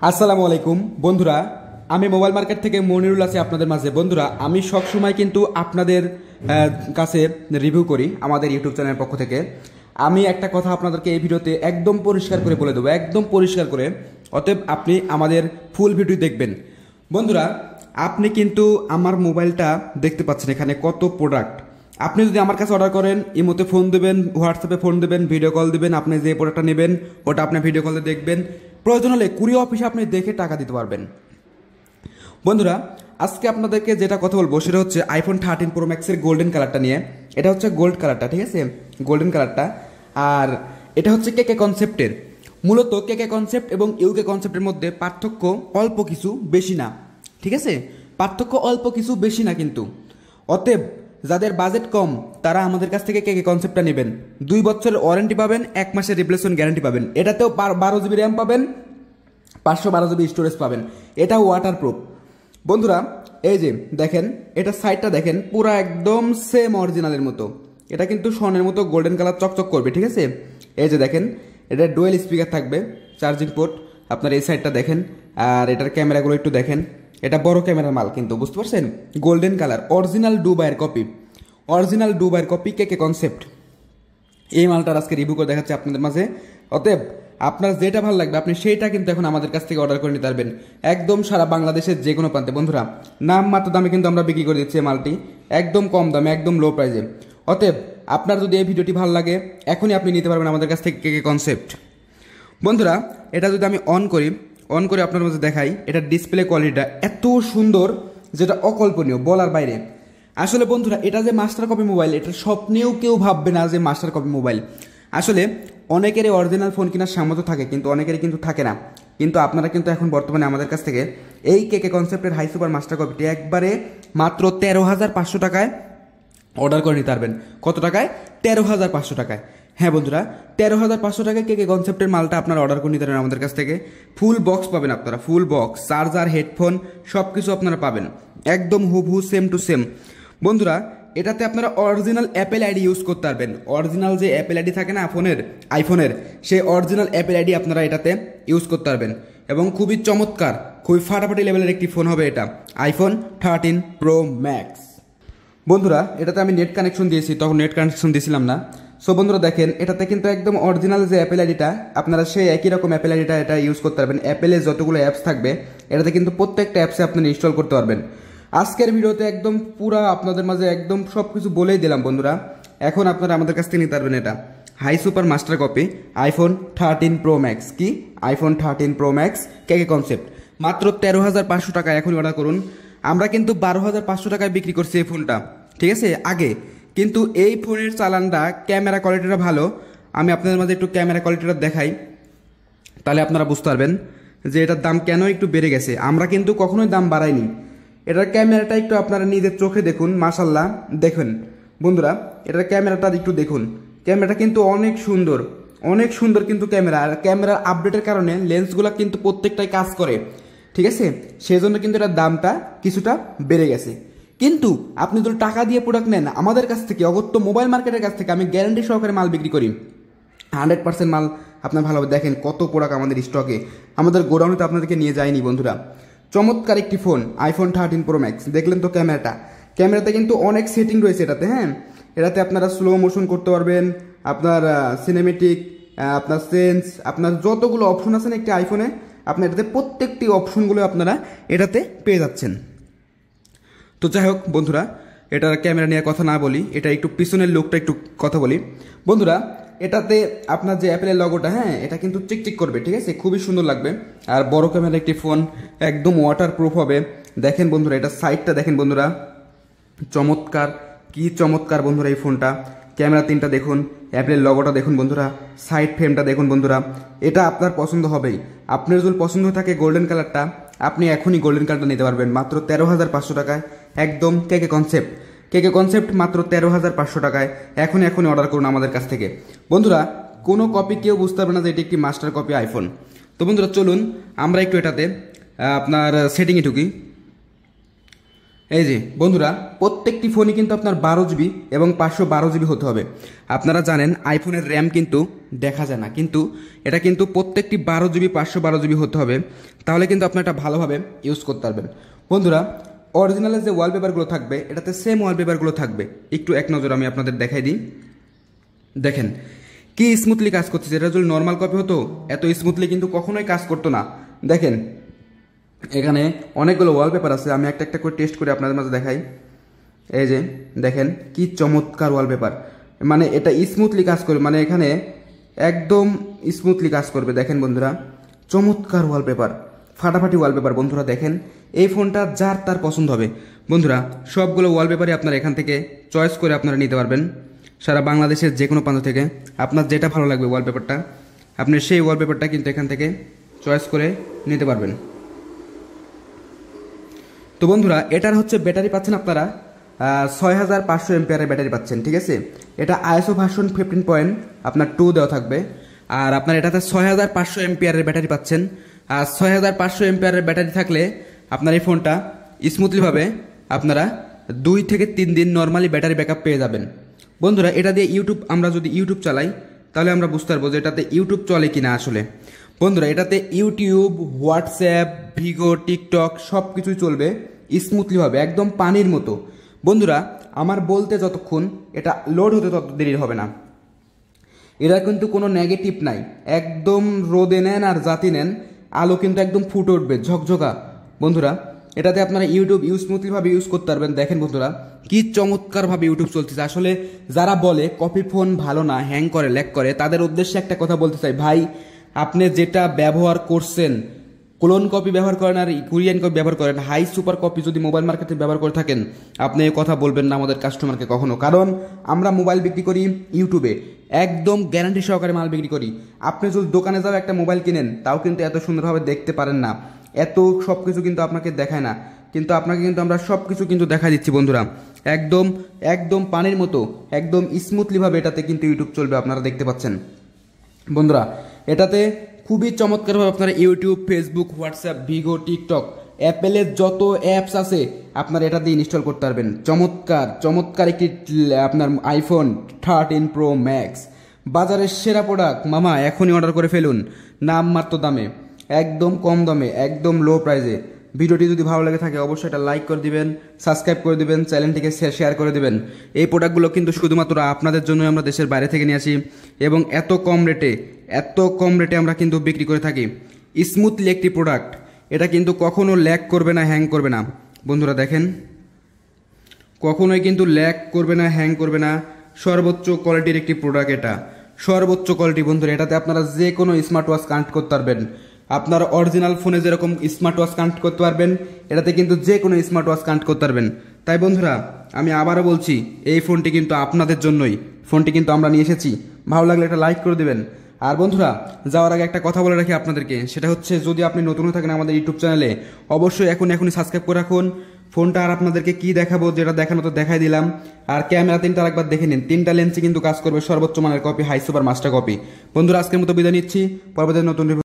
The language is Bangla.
আসসালামু আলাইকুম বন্ধুরা, আমি মোবাইল মার্কেট থেকে মনিরুল আছি আপনাদের মাঝে। বন্ধুরা, আমি সব সময় কিন্তু আপনাদের কাছে রিভিউ করি আমাদের ইউটিউব চ্যানেলের পক্ষ থেকে। আমি একটা কথা আপনাদেরকে এই ভিডিওতে একদম পরিষ্কার করে বলে দেবো, একদম পরিষ্কার করে। অতএব আপনি আমাদের ফুল ভিডিও দেখবেন। বন্ধুরা, আপনি কিন্তু আমার মোবাইলটা দেখতে পাচ্ছেন, এখানে কত প্রোডাক্ট। আপনি যদি আমার কাছে অর্ডার করেন, ইমোতে ফোন দেবেন, হোয়াটসঅ্যাপে ফোন দেবেন, ভিডিও কল দিবেন, আপনি যে প্রোডাক্টটা নেবেন ওটা আপনি ভিডিও কলে দেখবেন। প্রয়োজন হলে কুরিয়ার অফিসে আপনি দেখে টাকা দিতে পারবেন। বন্ধুরা, আজকে আপনাদেরকে যেটা কথা বলবো সেটা হচ্ছে আইফোন 13 প্রো ম্যাক্সের গোল্ডেন কালারটা নিয়ে। এটা হচ্ছে গোল্ড কালারটা, ঠিক আছে, গোল্ডেন কালারটা। আর এটা হচ্ছে কেকে কনসেপ্টের। মূলত কেকে কনসেপ্ট এবং ইউকে কনসেপ্টের মধ্যে পার্থক্য অল্প কিছু, বেশি না, ঠিক আছে, পার্থক্য অল্প কিছু, বেশি না কিন্তু। অতএব যাদের বাজেট কম তারা আমাদের কাছ থেকে কেকে কনসেপ্টটা নেবেন। 2 বছরের ওয়ারেন্টি পাবেন, 1 মাসের রিপ্লেসমেন্ট গ্যারান্টি পাবেন। এটাতেও 12 জিবি র্যাম পাবেন, 512 জিবি স্টোরেজ পাবেন। এটা ওয়াটার প্রুফ। বন্ধুরা, এই যে দেখেন, এটা সাইডটা দেখেন, পুরো একদম সেম অরিজিনালের মতো। এটা কিন্তু স্বর্ণের মতো গোল্ডেন কালার চকচক করবে, ঠিক আছে। এই যে দেখেন, এটা ডুয়েল স্পিকার থাকবে, চার্জিং পোর্ট। আপনার এই সাইডটা দেখেন, আর এটার ক্যামেরাগুলো একটু দেখেন। এটা বড় ক্যামেরার মাল কিন্তু, বুঝতে পারছেন। গোল্ডেন কালার, অরিজিনাল ডুবাইয়ের কপি, অরিজিনাল ডুবাইয়ের কপি কেকে কনসেপ্ট। এই মালটার আজকে রিভিউ করে দেখাচ্ছে আপনাদের মাঝে। অতএব আপনার যেটা ভালো লাগবে আপনি সেইটা কিন্তু এখন আমাদের কাছ থেকে অর্ডার করে নিতে পারবেন, একদম সারা বাংলাদেশের যে কোনো প্রান্তে। বন্ধুরা, নাম মাত্র দামে কিন্তু আমরা বিক্রি করে দিচ্ছি এই মালটি, একদম কম দামে, একদম লো প্রাইসে। অতএব আপনার যদি এই ভিডিওটি ভালো লাগে এখনই আপনি নিতে পারবেন আমাদের কাছ থেকে কেকে কনসেপ্ট। বন্ধুরা, এটা যদি আমি অন করে আপনার মাঝে দেখাই, এটা ডিসপ্লে কোয়ালিটিটা এত সুন্দর যেটা অকল্পনীয়, বলার বাইরে। আসলে বন্ধুরা, এটা যে মাস্টার কপি মোবাইল, এটা স্বপ্নেও কেউ ভাববে না যে মাস্টার কপি মোবাইল। আসলে অনেকেরই অরিজিনাল ফোন কেনার সামর্থ্য থাকে, কিন্তু অনেকেরই কিন্তু থাকে না। কিন্তু আপনারা কিন্তু এখন বর্তমানে আমাদের কাছ থেকে এই কেকে কনসেপ্টের হাই সুপার মাস্টার কপিটি একবারে মাত্র 13,500 টাকায় অর্ডার করে নিতে পারবেন। কত টাকায়? 13,500 টাকায়। হ্যাঁ বন্ধুরা, 13,500 টাকায় কেকে কনসেপ্টের মালটা আপনারা অর্ডার করে নিতে পারেন আমাদের কাছ থেকে। ফুল বক্স পাবেন আপনারা, ফুল বক্স, চার্জার, হেডফোন সব কিছু আপনারা পাবেন, একদম হুবহু সেম টু সেম। বন্ধুরা, এটাতে আপনারা অরিজিনাল অ্যাপেল আইডি ইউজ করতে পারবেন। অরিজিনাল যে অ্যাপেল আইডি থাকে না আইফোনের, সেই অরিজিনাল অ্যাপেল আইডি আপনারা এটাতে ইউজ করতে পারবেন। এবং খুবই চমৎকার, খুবই ফাটাফাটি লেভেলের একটি ফোন হবে এটা, আইফোন 13 প্রো ম্যাক্স। বন্ধুরা, এটাতে আমি নেট কানেকশন দিয়েছি, তখন নেট কানেকশন দিয়েছিলাম না। সো বন্ধুরা দেখেন, এটাতে কিন্তু একদম অরিজিনাল যে অ্যাপেল আইডিটা, আপনারা সেই একই রকম অ্যাপেল আইডিটা এটা ইউজ করতে পারবেন। অ্যাপেলের যতগুলো অ্যাপস থাকবে এটাতে কিন্তু প্রত্যেকটা অ্যাপসে আপনারা ইনস্টল করতে পারবেন। আজকের ভিডিওতে একদম পুরা আপনাদের মাঝে একদম সব কিছু বলেই দিলাম বন্ধুরা। এখন আপনারা আমাদের কাছ থেকে নিতে পারবেন এটা high super master copy iPhone 13 pro max. কি? IPhone 13 pro max KK concept, মাত্র 13,500 টাকায় এখনই অর্ডার করুন। আমরা কিন্তু 12,500 টাকায় বিক্রি করছি এই ফোনটা, ঠিক আছে, আগে। কিন্তু এই ফোনের চালানটা, ক্যামেরা কোয়ালিটিটা ভালো। আমি আপনাদের মাঝে একটু ক্যামেরা কোয়ালিটিটা দেখাই, তাহলে আপনারা বুঝতে পারবেন যে এটার দাম কেন একটু বেড়ে গেছে। আমরা কিন্তু কখনোই দাম বাড়াইনি। এটার ক্যামেরাটা একটু আপনারা নিজের চোখে দেখুন, মাশাল্লাহ। দেখুন বন্ধুরা, এটার ক্যামেরাটা একটু দেখুন, ক্যামেরাটা কিন্তু অনেক সুন্দর, অনেক সুন্দর কিন্তু ক্যামেরা। আর ক্যামেরার আপডেটের কারণে লেন্সগুলো কিন্তু প্রত্যেকটাই কাজ করে, ঠিক আছে। সেই জন্য কিন্তু এটার দামটা কিছুটা বেড়ে গেছে। কিন্তু আপনি যদি টাকা দিয়ে প্রোডাক্ট নেন আমাদের কাছ থেকে, অগত্য মোবাইল মার্কেটের কাছ থেকে, আমি গ্যারান্টি সহকারে মাল বিক্রি করি, 100% মাল আপনার ভালোভাবে দেখেন। কত প্রোডাক্ট আমাদের স্টকে, আমাদের গোডাউনে তো আপনাদেরকে নিয়ে যায়নি বন্ধুরা। চমৎকার একটি ফোন আইফোন 13 প্রো ম্যাক্স। দেখলেন তো ক্যামেরাতে কিন্তু অনেক সেটিং রয়েছে এটাতে। হ্যাঁ, এটাতে আপনারা স্লো মোশন করতে পারবেন, আপনার সিনেমেটিক, আপনার সেন্স, আপনার যতগুলো অপশন আছে না একটি আইফোনে, আপনার এটাতে প্রত্যেকটি অপশনগুলো আপনারা এটাতে পেয়ে যাচ্ছেন। তো যাই হোক বন্ধুরা, এটার ক্যামেরা নিয়ে কথা না বলি, এটা একটু পিছনের লুকটা একটু কথা বলি। বন্ধুরা, এটাতে আপনার যে অ্যাপেলের লগোটা, হ্যাঁ, এটা কিন্তু চিকচিক করবে, ঠিক আছে, খুবই সুন্দর লাগবে। আর বড় ক্যামেরা একটি ফোন, একদম ওয়াটার প্রুফ হবে। দেখেন বন্ধুরা, এটা সাইডটা দেখেন বন্ধুরা, চমৎকার, কি চমৎকার বন্ধুরা এই ফোনটা। ক্যামেরা 3টা দেখুন, অ্যাপেলের লগোটা দেখুন বন্ধুরা, সাইড ফ্রেমটা দেখুন বন্ধুরা। এটা আপনার পছন্দ হবেই। আপনার যদি পছন্দ থাকে গোল্ডেন কালারটা, আপনি এখনই গোল্ডেন কালারটা নিতে পারবেন মাত্র 13,500 টাকায়, একদম কেকে কনসেপ্ট মাত্র 13,500 টাকায়। এখনই অর্ডার করুন আমাদের কাছ থেকে। বন্ধুরা, কোনো কপি কেউ বুঝতে পারবে না যে এটি একটি মাস্টার কপি আইফোন। তো বন্ধুরা চলুন আমরা একটু এটাতে আপনার সেটিংয়ে ঢুকি। এই যে বন্ধুরা, প্রত্যেকটি ফোনই কিন্তু আপনার 12 GB এবং 512 GB হতে হবে। আপনারা জানেন আইফোনের র্যাম কিন্তু দেখা যায় না, কিন্তু এটা কিন্তু প্রত্যেকটি 12 GB 512 GB হতে হবে, তাহলে কিন্তু আপনার এটা ভালোভাবে ইউজ করতে পারবেন। বন্ধুরা, অরিজিনালের যে ওয়ালপেপারগুলো থাকবে এটাতে সেম ওয়ালপেপারগুলো থাকবে। একটু এক নজর আমি আপনাদের দেখাই দিই। দেখেন কি স্মুথলি কাজ করতেছে। এটা যদি নর্মাল কপি হতো এত স্মুথলি কিন্তু কখনোই কাজ করতো না। দেখেন এখানে অনেকগুলো ওয়ালপেপার আছে, আমি একটা একটা করে টেস্ট করে আপনাদের মাঝে দেখাই। এই যে দেখেন কি চমৎকার ওয়ালপেপার, মানে এটা স্মুথলি কাজ করবে, মানে এখানে একদম স্মুথলি কাজ করবে। দেখেন বন্ধুরা, চমৎকার ওয়ালপেপার, ফাটাফাটি ওয়ালপেপার। বন্ধুরা দেখেন এই ফোনটা যার তার পছন্দ হবে। বন্ধুরা সবগুলো ওয়ালপেপারই আপনারা এখান থেকে চয়েস করে আপনারা নিতে পারবেন। সারা বাংলাদেশের যে কোনো প্রান্ত থেকে আপনার যেটা ভালো লাগবে ওয়ালপেপারটা, আপনি সেই ওয়ালপেপারটা কিন্তু এখান থেকে চয়েস করে নিতে পারবেন। তো বন্ধুরা এটার হচ্ছে ব্যাটারি পাচ্ছেন আপনারা 6500 এমপিআরের ব্যাটারি পাচ্ছেন, ঠিক আছে। এটা আইএসও ভার্সন 15.2 দেওয়া থাকবে। আর আপনার এটাতে 6500 এমপিআরের ব্যাটারি পাচ্ছেন। আর 6500 এমপিআরের ব্যাটারি থাকলে আপনার এই ফোনটা স্মুথলিভাবে আপনারা 2 থেকে 3 দিন নর্মালি ব্যাটারি ব্যাকআপ পেয়ে যাবেন। বন্ধুরা এটা দিয়ে আমরা যদি ইউটিউব চালাই তাহলে আমরা বুঝতে পারবো যে এটাতে ইউটিউব চলে কিনা আসলে। বন্ধুরা এটাতে ইউটিউব, হোয়াটসঅ্যাপ, ভিগো, টিকটক সব কিছুই চলবে স্মুথলিভাবে, একদম পানির মতো। বন্ধুরা আমার বলতে যতক্ষণ এটা লোড হতে তত দেরি হবে না। এটা কিন্তু কোনো নেগেটিভ নাই, একদম রোদে নেন আর জাতি নেন আলো কিন্তু একদম ফুটে উঠবে ঝকঝকা। বন্ধুরা এটাতে আপনারা ইউটিউব স্মুথলিভাবে ইউজ করতে পারবেন। দেখেন বন্ধুরা কি চমৎকারভাবে ইউটিউব চলতেছে। আসলে যারা বলে কপি ফোন ভালো না, হ্যাং করে, ল্যাগ করে, তাদের উদ্দেশ্যে একটা কথা বলতে চাই, ভাই আপনি যেটা ব্যবহার করছেন, ক্লোন কপি ব্যবহার করেন আর কোরিয়ান কপি ব্যবহার করেন, হাই সুপার কপি যদি মোবাইল মার্কেটে ব্যবহার করে থাকেন, আপনি এই কথা বলবেন না আমাদের কাস্টমারকে কখনো। কারণ আমরা মোবাইল বিক্রি করি ইউটিউবে, একদম গ্যারান্টি সহকারে মাল বিক্রি করি। আপনি যদি দোকানে যাও একটা মোবাইল কিনেন, তাও কিন্তু এত সুন্দরভাবে দেখতে পারেন না, এত সব কিছু কিন্তু আপনাকে দেখায় না, কিন্তু আপনাকে কিন্তু আমরা সব কিছু কিন্তু দেখা দিচ্ছি বন্ধুরা, একদম একদম পানির মতো, একদম স্মুথলিভাবে এটাতে কিন্তু ইউটিউব চলবে, আপনারা দেখতে পাচ্ছেন। বন্ধুরা এটাতে খুবই চমৎকারভাবে আপনারা YouTube, Facebook, WhatsApp, Vigo, TikTok, অ্যাপেলের যত অ্যাপস আছে আপনারা এটা দিয়ে ইনস্টল করতে পারবেন। চমৎকার চমৎকার একটি আপনার আইফোন 13 প্রো ম্যাক্স, বাজারের সেরা প্রোডাক্ট মামা, এখনই অর্ডার করে ফেলুন নামমাত্র দামে, একদম কম দামে, একদম লো প্রাইসে। ভিডিওটি যদি ভালো লেগে থাকে অবশ্যই এটা লাইক করে দিবেন, সাবস্ক্রাইব করে দিবেন, চ্যানেলটিকে শেয়ার করে দিবেন। এই প্রোডাক্টগুলো কিন্তু শুধুমাত্র আপনাদের জন্যই আমরা দেশের বাইরে থেকে নিয়ে আসি এবং এত কম রেটে আমরা কিন্তু বিক্রি করে থাকি। স্মুথলি একটি প্রোডাক্ট, এটা কিন্তু কখনো ল্যাগ করবে না, হ্যাং করবে না। বন্ধুরা দেখেন কখনোই কিন্তু ল্যাগ করবে না, হ্যাং করবে না, সর্বোচ্চ কোয়ালিটির একটি প্রোডাক্ট, এটা সর্বোচ্চ কোয়ালিটি। বন্ধুরা এটাতে আপনারা যে কোনো স্মার্ট ওয়াচ কানেক্ট করতে পারবেন, আপনার অরিজিনাল ফোনে যেরকম স্মার্ট ওয়াচ কানেক্ট করতে পারবেন, এটাতে কিন্তু যে কোনো স্মার্ট ওয়াচ কানেক্ট করতে পারবেন। তাই বন্ধুরা আমি আবারও বলছি, এই ফোনটি কিন্তু আপনাদের জন্যই, ফোনটি কিন্তু আমরা নিয়ে এসেছি। ভালো লাগলে একটা লাইক করে দেবেন। আর বন্ধুরা যাওয়ার আগে একটা কথা বলে রাখি আপনাদেরকে, সেটা হচ্ছে যদি আপনি নতুন হয়ে থাকেন আমাদের ইউটিউব চ্যানেলে, অবশ্যই এখনই সাবস্ক্রাইব করে রাখুন। ফোনটা আর আপনাদেরকে কি দেখাবো, যেটা দেখানো তো দেখাই দিলাম। আর ক্যামেরা 3টা একবার দেখে নিন, 3টা লেন্সে কিন্তু কাজ করবে সর্বোচ্চ মানের copy, high super master copy. বন্ধুরা আজকের মতো বিদায় নিচ্ছি, পরবর্তী নতুন